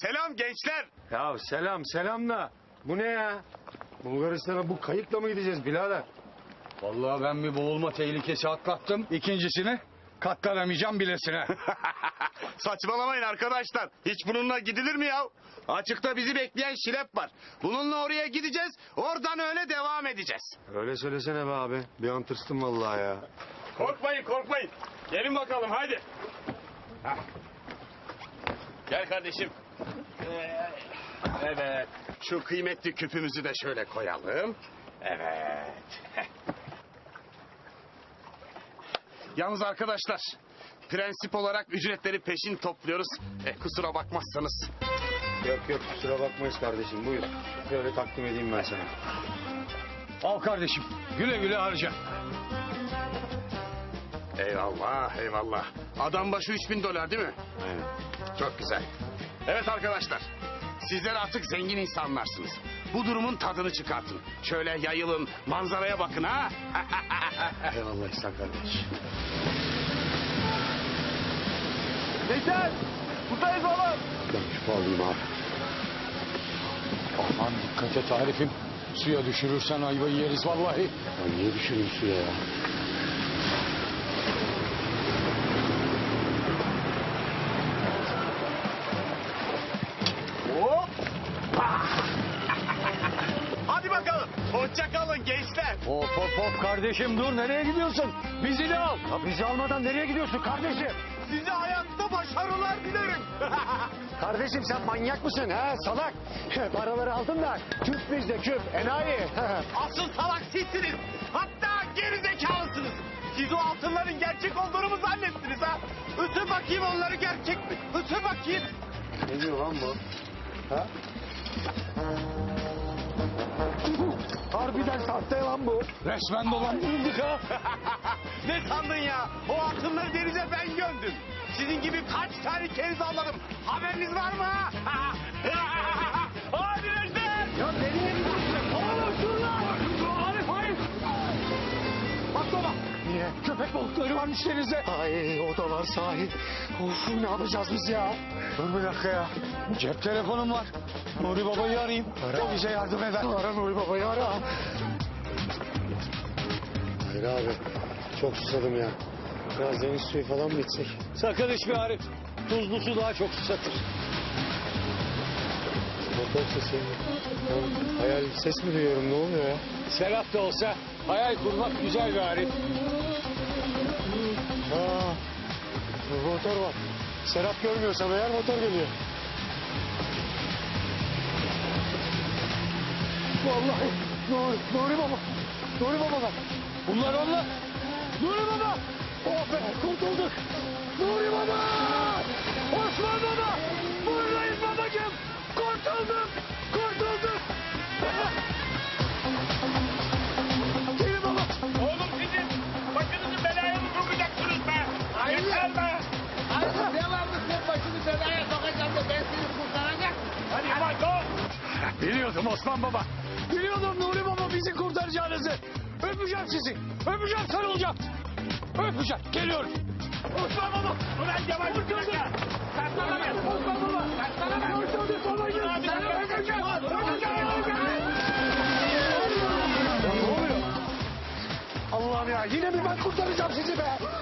Selam gençler. Ya selam da bu ne ya? Bulgaristan'a bu kayıkla mı gideceğiz birader? Vallahi ben bir boğulma tehlikesi atlattım. İkincisini katlanamayacağım bilesine. Saçmalamayın arkadaşlar. Hiç bununla gidilir mi ya? Açıkta bizi bekleyen şilep var. Bununla oraya gideceğiz. Oradan öyle devam edeceğiz. Öyle söylesene be abi. Bir an tırstım vallahi ya. Korkmayın. Gelin bakalım haydi. Hah. Gel kardeşim. Evet. Şu kıymetli küpümüzü de şöyle koyalım. Evet. Yalnız arkadaşlar, prensip olarak ücretleri peşin topluyoruz. Kusura bakmazsanız. Yok kusura bakmayız kardeşim, buyur. Şöyle takdim edeyim ben sana. Al kardeşim, güle güle harca. Eyvallah. Adam başı $3000 değil mi? Aynen. Çok güzel. Evet arkadaşlar, sizler artık zengin insanlarsınız. Bu durumun tadını çıkartın. Şöyle yayılın, manzaraya bakın ha. Eyvallah İhsan kardeş. Yeter! Buradayız oğlum. Ben şu alayım abi. Aman dikkat et Arif'im. Suya düşürürsen ayvayı yeriz vallahi. Ya niye düşüreyim suya ya? Hop! Hadi bakalım. Hoşça kalın gençler. Hop kardeşim dur, nereye gidiyorsun? Bizi de al. Ya bizi almadan nereye gidiyorsun kardeşim? Size hayatta başarılar dilerim. Kardeşim sen manyak mısın ha salak? Paraları aldın da küp bizde küp enayi. Asıl salak sizsiniz. Hatta gerizekalısınız. Siz o altınların gerçek olduğunu mu zannettiniz ha? Ötü bakayım onları gerçek mi? Ötü bakayım. Ne diyor lan bu? Ha? Harbiden sahte lan bu. Resmen dolandırıldık ha. Ne sandın ya? O altınları denize ben gömdüm. Sizin gibi kaç tane keriz avladım. Haberiniz var mı ha? Hadi Necdet! Ya nereye gidiyorsun? Oğlum dur lan! Arif hayır! Bak baba! Niye? Köpek balıkları varmış denizde. Ay odalar sahil. Of ne yapacağız biz ya? Dur bir dakika ya. Cep telefonum var. Nuri Baba'yı arayayım. Ara. Bize yardım eder. Ara Nuri Baba'yı ara. Hayır abi çok susadım ya. Biraz deniz suyu falan mı içsek? Sakın içme Arif. Tuzlu su daha çok susatır. Motor sesi. Ya, hayal ses mi duyuyorum ne oluyor ya? Serap da olsa hayal kurmak güzel bir Arif. Aa, motor var. Serap görmüyorsam eğer motor geliyor. Vallahi Nuri Baba. Nuri Baba bak. Bunlar onlar. Nuri Baba. Oh be kurtulduk. Nuri Baba. Osman Baba. Buradayız babacığım. Kurtulduk. Gelin baba. Oğlum sizin başınızı belaya mı sokacaksınız be? Yeter be! Devamlı sen başını belaya sokacaksın da ben seni kurtaracak. Hadi ama dur! Biliyordum Osman Baba. Biliyordum Nuri Baba bizi kurtaracağınızı. Öpeceğim sizi. Öpeceğim, sarılacağım. Öpeceğim. Geliyorum. Osman baba! Ulan yavaş bir dakika! Saçmalama ben! Osman baba! Saçmalama ben! Kurtulduk babacığım! Seni öpeceğim! Ne oluyor? Allah'ım ya yine mi ben kurtaracağım sizi be?